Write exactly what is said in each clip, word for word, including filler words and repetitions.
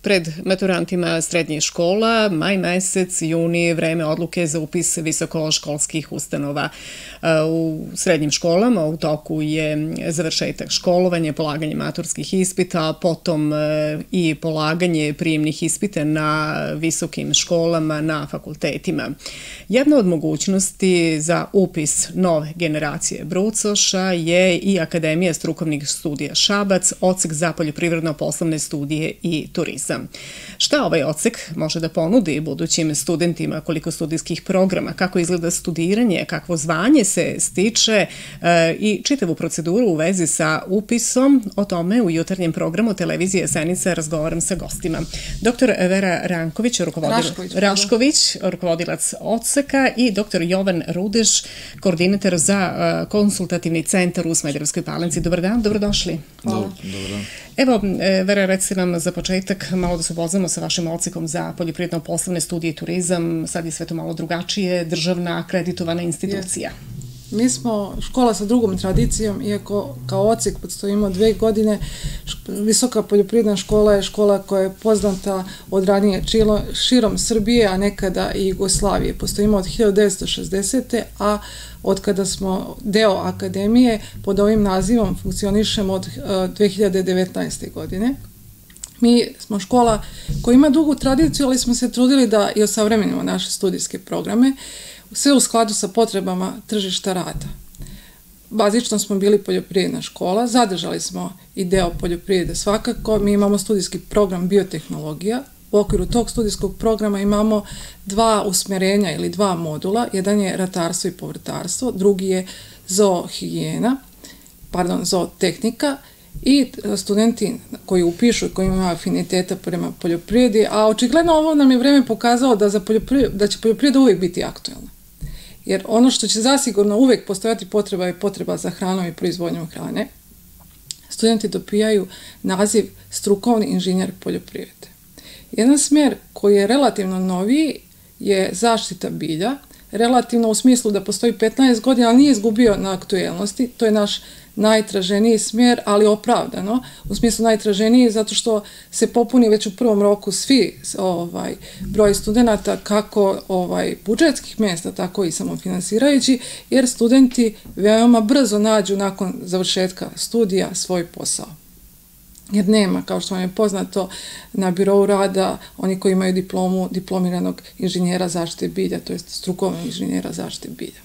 pred maturantima srednjih škola, maj mesec, juni, vreme odluke za upis visokoškolskih ustanova. U srednjim školama u toku je završetak školovanja, polaganje maturskih ispita, potom i polaganje prijemnih ispita na visokim školama, na fakultetima. Jedna od mogućnosti za upis nove generacije brucoša je i Akademija strukovnih studija Šabac, odsek za poljoprivredno-poslovne studije i turizam. Šta ovaj odsek može da ponudi budućim studentima, koliko studijskih programa, kako izgleda studiranje, kakvo zvanje se stiče i čitavu proceduru u vezi sa upisom, o tome u jutarnjem programu Televizije Senica razgovaram sa gostima. Doktor Vera Ranković, Rašković, rukovodilac odseka, i doktor Jovan Rudeš, koordinator za konsultativni centar u Smederevskoj Palanci. Dobar dan, dobrodošli. Dobar dan. Evo, Vera, recite nam za početak malo da se upoznamo sa vašim odsekom za poljoprivredno-poslovne studije i turizam. Sad je sve to malo drugačije, državna akreditovana institucija. Mi smo škola sa drugom tradicijom, iako kao odsek postojimo dve godine. Visoka poljoprivredna škola je škola koja je poznata od ranije širom Srbije, a nekada i Jugoslavije. Postojimo od hiljadu devetsto šezdesete. a od kada smo deo akademije pod ovim nazivom funkcionišemo od dve hiljade devetnaeste. godine. Mi smo škola koja ima dugu tradiciju, ali smo se trudili da i osavremenimo naše studijske programe, sve u skladu sa potrebama tržišta rada. Bazično smo bili poljoprivredna škola, zadržali smo i deo poljoprivrede svakako. Mi imamo studijski program biotehnologija. U okviru tog studijskog programa imamo dva usmerenja ili dva modula. Jedan je ratarstvo i povrtarstvo, drugi je zoohigijena, pardon, zootehnika, i studenti koji upišu i koji imaju afiniteta prema poljoprivredi, a očigledno ovo nam je vreme pokazalo da, za da će poljoprivreda uvijek biti aktuelna. Jer ono što će zasigurno uvijek postojati potreba je potreba za hranom i proizvodnjom hrane. Studenti dobijaju naziv strukovni inženjer poljoprivrede. Jedan smjer koji je relativno noviji je zaštita bilja, relativno u smislu da postoji petnaest godina, ali nije izgubio na aktuelnosti. To je naš najtraženiji smjer, ali opravdano, u smislu najtraženiji zato što se popuni već u prvom roku svi ovaj, broj studenta, kako ovaj, budžetskih mjesta, tako i samofinansirajući, jer studenti veoma brzo nađu nakon završetka studija svoj posao. Jer nema, kao što vam je poznato, na birou rada oni koji imaju diplomu diplomiranog inženjera zaštite bilja, to je strukovnog inženjera zaštite bilja.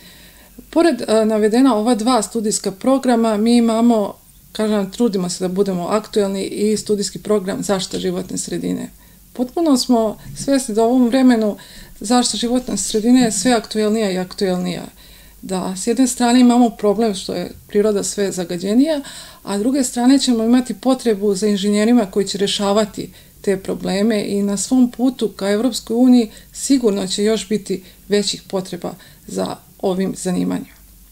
Pored navedena ova dva studijska programa, mi imamo, kažem, trudimo se da budemo aktuelni, i studijski program zaštita životne sredine. Potpuno smo svjesni da u ovom vremenu zaštita životne sredine je sve aktuelnija i aktuelnija. Da s jedne strane imamo problem što je priroda sve zagađenija, a s druge strane ćemo imati potrebu za inženjerima koji će rješavati te probleme, i na svom putu ka Evropskoj uniji sigurno će još biti većih potreba za ovim zanimanjima.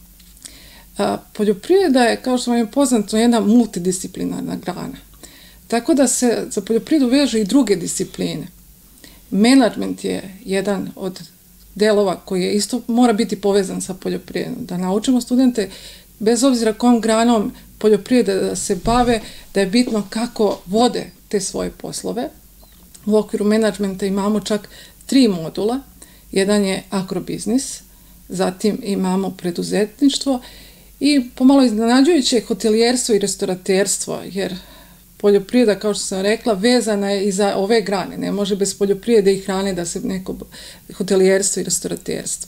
Poljoprivreda je, kao što vam je poznato, jedna multidisciplinarna grana. Tako da se za poljoprivredu vežu i druge discipline. Menadžment je jedan od delova koji je isto mora biti povezan sa poljoprivredom. Da naučimo studente, bez obzira kojom granom poljoprivrede da se bave, da je bitno kako vode te svoje poslove. U okviru menadžmenta imamo čak tri modula. Jedan je agrobiznis, zatim imamo preduzetništvo i pomalo iznenađujuće hotelijerstvo i restoraterstvo, jer poljoprivreda, kao što sam rekla, vezana je i za ove grane. Ne može bez poljoprivrede i hrane da se neko hotelijerstvo i restoraterstvo.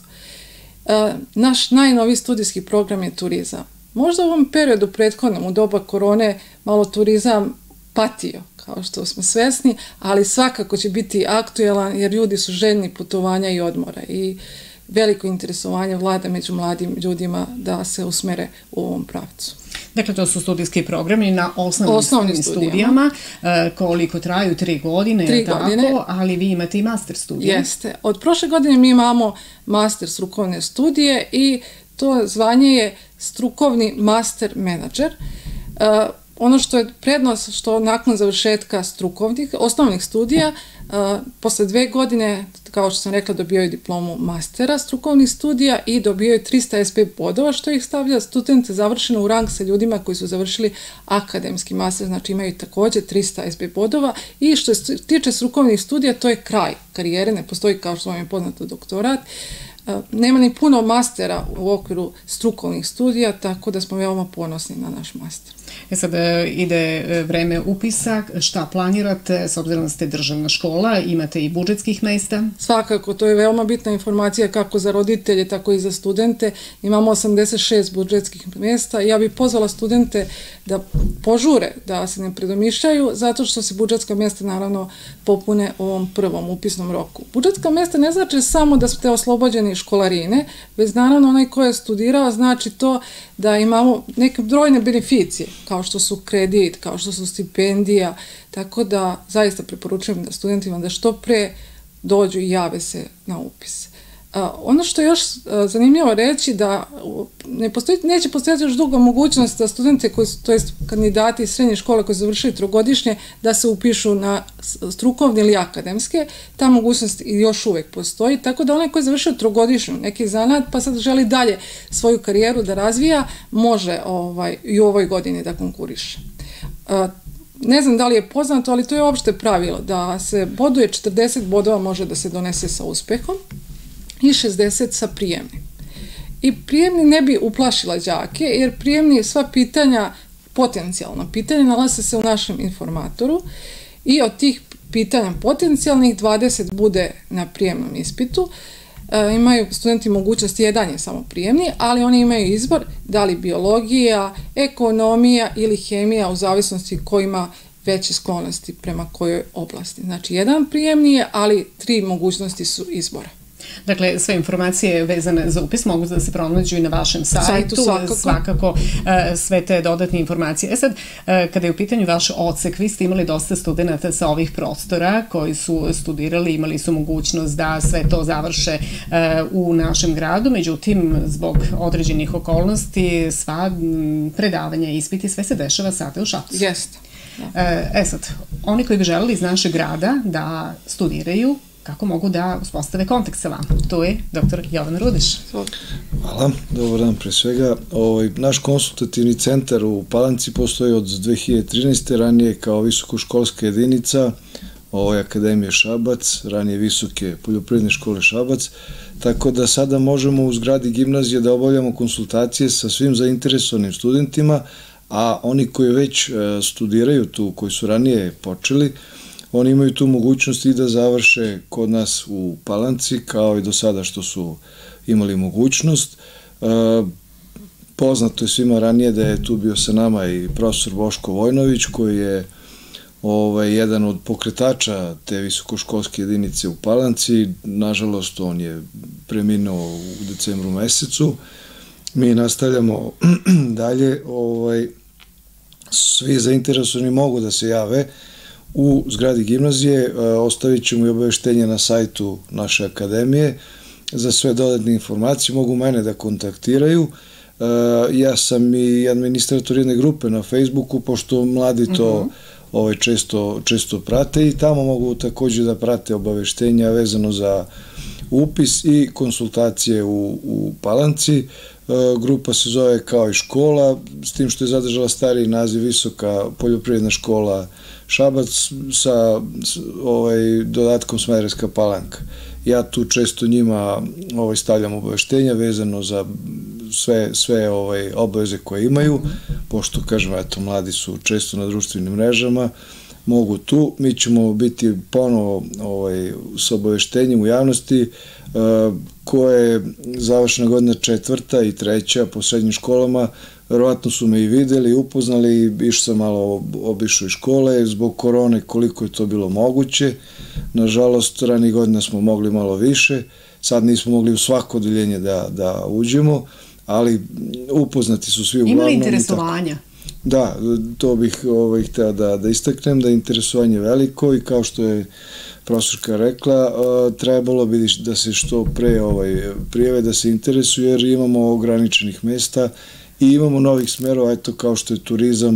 Naš najnoviji studijski program je turizam. Možda u ovom periodu prethodnom, u doba korone, malo turizam patio, kao što smo svesni, ali svakako će biti aktuelan, jer ljudi su željni putovanja i odmora, i veliko interesovanje vlada među mladim ljudima da se usmere u ovom pravcu. Dakle, to su studijski programi na osnovnim studijama, koliko traju, tri godine, tri godine, ali vi imate i master studije. Jeste. Od prošle godine mi imamo master strukovne studije, i to zvanje je strukovni master menadžer. ono što je prednost, što nakon završetka strukovnih, osnovnih studija, posle dve godine, kao što sam rekla, dobijaju diplomu mastera strukovnih studija i dobijaju trista es pe bodova, što ih stavlja studente završeno u rang sa ljudima koji su završili akademski master, znači imaju takođe trista es pe bodova i što se tiče strukovnih studija, to je kraj karijere, ne postoji, kao što vam je poznato, doktorat. Nema ni puno mastera u okviru strukovnih studija, tako da smo veoma ponosni na naš master. E sad ide vreme upisa, šta planirate, s obzirom da ste državna škola, imate i budžetskih mesta? Svakako, to je veoma bitna informacija kako za roditelje, tako i za studente. Imamo osamdeset šest budžetskih mesta i ja bih pozvala studente da požure, da se ne predomišljaju, zato što se budžetska mesta naravno popune u ovom prvom upisnom roku. Budžetska mesta ne znači samo da ste oslobođeni školarine, već naravno onaj ko je studirao znači to da imamo neke brojne beneficije, kao što su kredit, kao što su stipendija, tako da zaista preporučujem da studentima da što pre dođu i jave se na upis. Ono što je još zanimljivo reći da ne postoji, neće postojati još dugo mogućnost da studente, koji su, to jest kandidati iz srednje škole koji su završili trogodišnje, da se upišu na strukovne ili akademske, ta mogućnost još uvek postoji, tako da onaj koji je završio trogodišnju, neki zanat, pa sad želi dalje svoju karijeru da razvija, može ovaj, i u ovoj godini da konkuriše. Ne znam da li je poznato, ali to je opšte pravilo, da se boduje četrdeset bodova može da se donese sa uspehom, i šezdeset sa prijemnim. I prijemni ne bi uplašila đake, jer prijemni sva pitanja, potencijalna pitanja, nalaze se u našem informatoru i od tih pitanja potencijalnih dvadeset bude na prijemnom ispitu. E, imaju studenti mogućnost, jedan je samo prijemni, ali oni imaju izbor da li biologija, ekonomija ili hemija, u zavisnosti ko ima veće sklonosti prema kojoj oblasti. Znači, jedan prijemni je, ali tri mogućnosti su izbora. Dakle, sve informacije vezane za upis mogu da se pronađu i na vašem sajtu, svakako sve te dodatne informacije. E sad, kada je u pitanju vaš odsek, vi ste imali dosta studenta sa ovih prostora koji su studirali, imali su mogućnost da sve to završe u našem gradu, međutim, zbog određenih okolnosti, sva predavanja, ispiti, sve se dešava sada u Šapcu. Jeste. E sad, oni koji bi želeli iz našeg grada da studiraju, kako mogu da uspostave kontakt sa vama? Tu je doktor Jovan Rudiš. Hvala, dobar dan pre svega. Naš konsultativni centar u Palanci postoji od dve hiljade trinaeste. ranije kao visokoškolska jedinica Akademije Šabac, ranije Visoke poljoprivredne škole Šabac, tako da sada možemo u zgradi gimnazije da obavljamo konsultacije sa svim zainteresovanim studentima, a oni koji već studiraju tu, koji su ranije počeli, oni imaju tu mogućnost i da završe kod nas u Palanci, kao i do sada što su imali mogućnost. Poznato je svima ranije da je tu bio sa nama i profesor Boško Vojnović, koji je jedan od pokretača te visokoškolske jedinice u Palanci. Nažalost, on je preminuo u decembru mesecu. Mi nastavljamo dalje. Svi zainteresovani mogu da se jave u zgradi gimnazije, ostavit ćemo i obaveštenje na sajtu naše akademije. Za sve dodatne informacije mogu mene da kontaktiraju. Ja sam i administrator jedne grupe na Facebooku, pošto mladi to često prate i tamo mogu takođe da prate obaveštenja vezano za upis i konsultacije u Palanci. Grupa se zove kao i škola, s tim što je zadržala stariji naziv Visoka poljoprivredna škola Šabac sa dodatkom Smederevska Palanka. Ja tu često njima stavljam obaveštenja vezano za sve obaveze koje imaju, pošto, kažem, eto, mladi su često na društvenim mrežama, mogu tu. Mi ćemo biti ponovo s obaveštenjem u javnosti koje je završena godina četvrta i treća po srednjim školama. Verovatno su me i videli, upoznali, išao sam malo, obišao iz škole, zbog korone koliko je to bilo moguće. Nažalost, ranih godina smo mogli malo više, sad nismo mogli u svako odeljenje da uđemo, ali upoznati su svi uglavnom. Ima li interesovanja? Da, to bih hteo da istaknem, da je interesovanje veliko i kao što je profesorka rekla, trebalo bi da se što pre prijave, da se interesuju, jer imamo ograničenih mesta i imamo novih smerova, eto, kao što je turizam,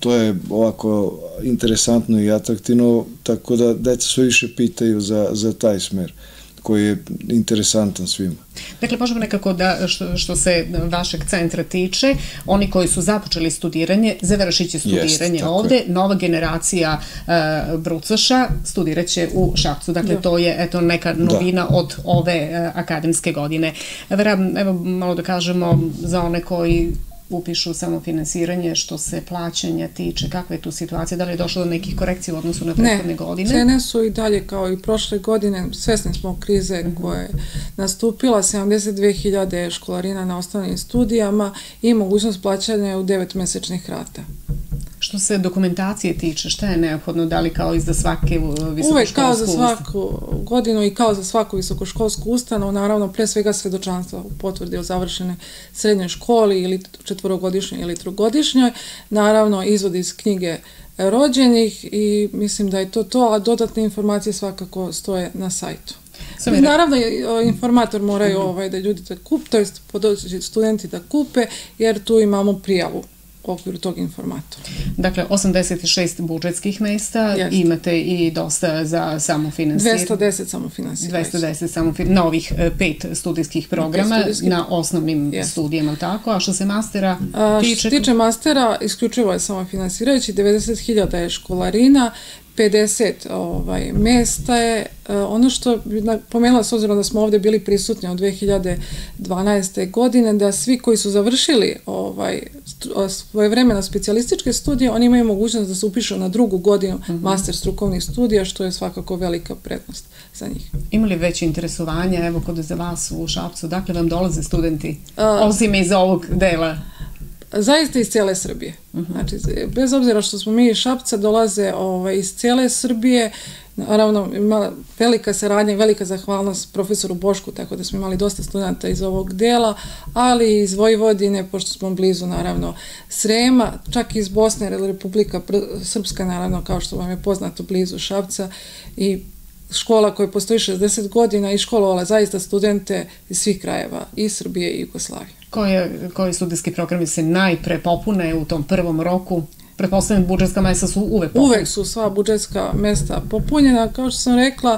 to je ovako interesantno i atraktivno, tako da deca sve više pitaju za, za taj smer koji je interesantan svima. Dakle, možemo nekako da, što, što se vašeg centra tiče, oni koji su započeli studiranje, završit će studiranje Jest, ovde, je. nova generacija uh, brucaša studirat će u Šapcu. Dakle, da. To je eto neka novina da. Od ove uh, akademske godine. Vera, evo malo da kažemo za one koji upišu samofinansiranje, što se plaćanja tiče, kakva je tu situacija, da li je došlo do nekih korekcija u odnosu na prethodne godine? Ne, cene su i dalje kao i prošle godine, svesni smo krize koja je nastupila, sedamdeset dve hiljade školarina na osnovnim studijama i mogućnost plaćanja u devetmesečnih rata. Što se dokumentacije tiče, šta je neophodno, da li kao i za svake visokoškolsku Uvek kao za svaku godinu i kao za svaku visokoškolsku ustanovu, naravno pre svega svedočanstva potvrdi o završenoj srednjoj školi ili četvorogodišnjoj ili trogodišnjoj, naravno izvod iz knjige rođenih i mislim da je to to, a dodatne informacije svakako stoje na sajtu. Naravno, informator moraju ovaj, da ljudi da kupe, to jest podoći studenti da kupe, jer tu imamo prijavu u okviru tog informatora. Dakle, osamdeset šest budžetskih mesta, Jest. Imate i dosta za samofinansiranje. dvesta deset samofinansiranje. dvesta deset samofinansiranje, na ovih pet studijskih programa, studijski... na osnovnim Jest. Studijama, tako? A što se mastera tiče? Što se tiče mastera, isključivo je samofinansirajući, devedeset hiljada je školarina, pedeset ovaj, mesta je. Ono što bih pomenula, s obzirom da smo ovde bili prisutni od dve hiljade dvanaeste. godine, da svi koji su završili ovaj, svojevremeno specijalističke studije, oni imaju mogućnost da se upišu na drugu godinu uh -huh. master strukovnih studija, što je svakako velika prednost za njih. Ima li veće interesovanja, evo kod za vas u Šapcu, dakle vam dolaze studenti, A, osim iz ovog dela? Zaista iz cijele Srbije. Uh-huh. Znači, bez obzira što smo mi iz Šapca, dolaze ovaj, iz cijele Srbije. Naravno, ima velika saradnja i velika zahvalnost profesoru Bošku, tako da smo imali dosta studenta iz ovog dela, ali iz Vojvodine, pošto smo blizu, naravno, Srema, čak iz Bosne, Republika Srpska, naravno, kao što vam je poznato, blizu Šapca, i škola koja postoji šezdeset godina i školovala zaista studente iz svih krajeva, i Srbije i Jugoslavije. Koje, koji studijski programi se najpre popune u tom prvom roku? Pretpostavljam, budžetska mesta su uvek popunjena. Uvek su sva budžetska mesta popunjena. Kao što sam rekla,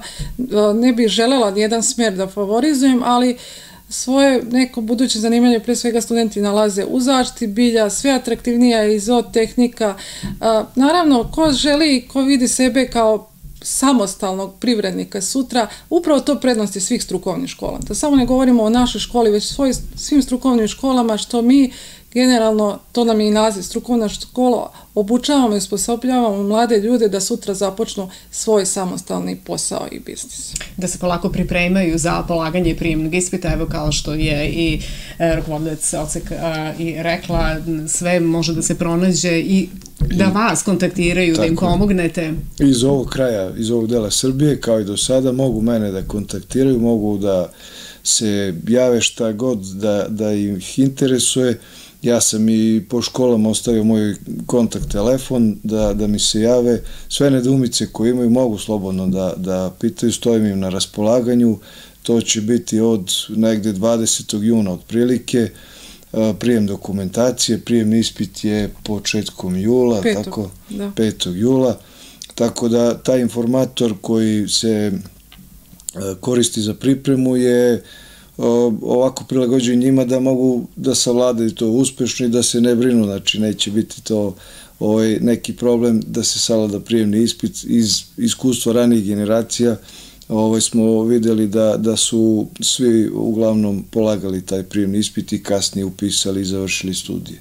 ne bih želela nijedan smer da favorizujem, ali svoje neko buduće zanimanje, pre svega studenti nalaze u zaštiti bilja, sve atraktivnija je i zootehnika. Naravno, ko želi i ko vidi sebe kao samostalnog privrednika sutra, upravo to prednosti svih strukovnih škola. Da samo ne govorimo o našoj školi, već svoj, svim strukovnim školama, što mi generalno, to nam je i naziv, strukovna škola, obučavamo i osposobljavamo mlade ljude da sutra započnu svoj samostalni posao i biznis. Da se polako pripremaju za polaganje prijemnog ispita, evo kao što je i rukovodilac odseka i rekla, sve može da se pronađe i da vas kontaktiraju, da im pomognete. Iz ovog kraja, iz ovog dela Srbije, kao i do sada, mogu mene da kontaktiraju, mogu da se jave šta god da, da ih interesuje. Ja sam i po školama ostavio moj kontakt telefon da, da mi se jave. Sve nedoumice koje imaju mogu slobodno da, da pitaju, stojim im na raspolaganju. To će biti od negde dvadesetog juna otprilike. Prijem dokumentacije, prijemni ispit je početkom jula, petog, tako, da. petog jula. Tako da taj informator koji se koristi za pripremu je ovako prilagođen njima da mogu da savladaju to uspešno i da se ne brinu, znači neće biti to ovaj, neki problem da se savlada prijemni ispit. Iz iskustva ranijih generacija ovaj, smo videli da, da su svi uglavnom polagali taj prijemni ispit i kasnije upisali i završili studije.